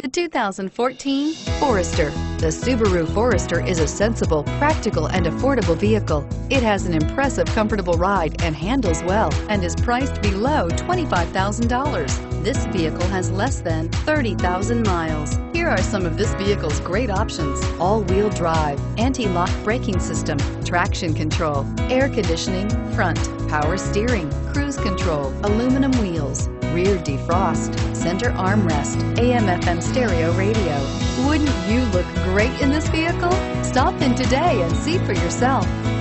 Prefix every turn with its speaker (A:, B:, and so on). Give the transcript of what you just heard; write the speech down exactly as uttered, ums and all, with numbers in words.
A: The two thousand fourteen Forester. The Subaru Forester is a sensible, practical, and affordable vehicle. It has an impressive, comfortable ride and handles well and is priced below twenty-five thousand dollars. This vehicle has less than thirty thousand miles. Here are some of this vehicle's great options: all-wheel drive, anti-lock braking system, traction control, air conditioning, front, power steering, cruise control, aluminum wheels, rear defrost, center armrest, A M F M stereo radio. Wouldn't you look great in this vehicle? Stop in today and see for yourself.